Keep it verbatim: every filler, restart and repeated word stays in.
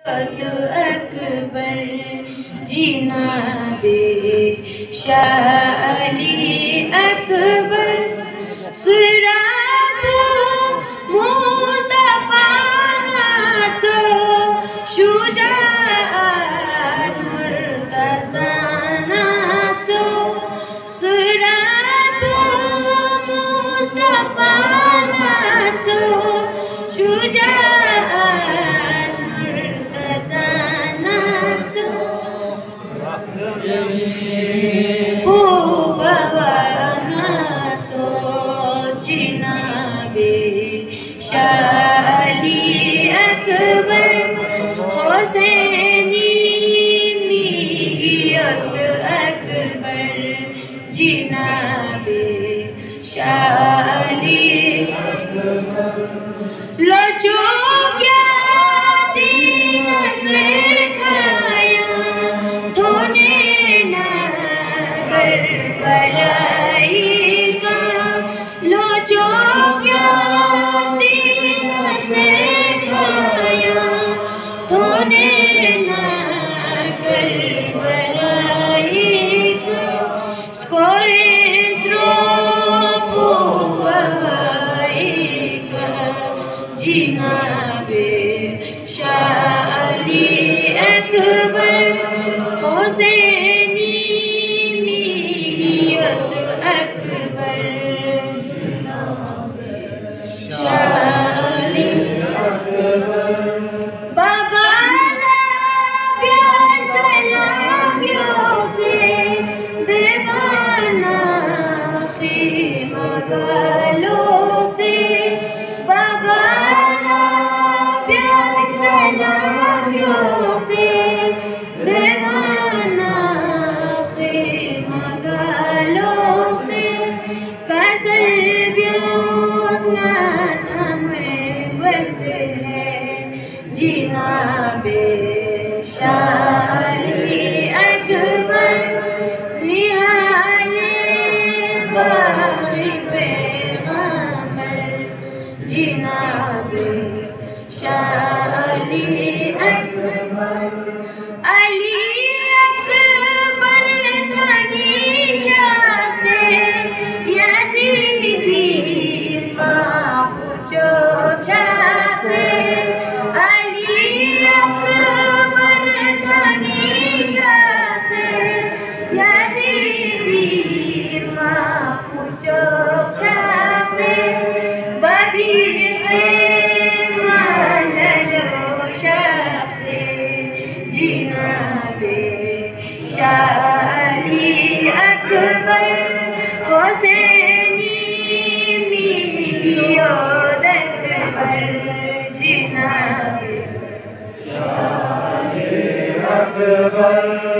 अकबर जिनाबे शाह अली अकबर सुराब मुस्तफा नाचो शुजाअत मुर्तज़ा नाचो सुराब मुस्तफा नाचो शुजाअत ओ बाबा नाचो जिनाबे शाह अली अकबर हुसैनी मियत अकबर जिनाबे शाह अली लो जो लो जो दीन से खाया तूने ना करबलाई का स्कोरे स्रोपो का जिनाबे शाह अली अकबर हुसैनी मियत अकबर बाबा सलामियों से दीवाना मगालों से बाबा सलामियों से दीवाना मगालों से कसर जिनाबे शाह अली अकबर रिहाले बाग़ी पैग़म्बर जिनाबे शाह अली अकबर अली अकबर तनीशा से यज़ीदी माँ पूछो छा से जिनाबे शाह अली अकबर हुसैनी मियत अकबर जिनाबे शाह अली अकबर।